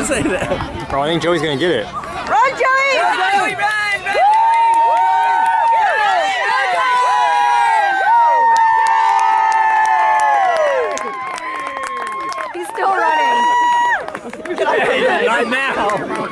say that. Oh, I think Joey's gonna get it. Run, Joey! Run, Joey, run! He's still running. Right now.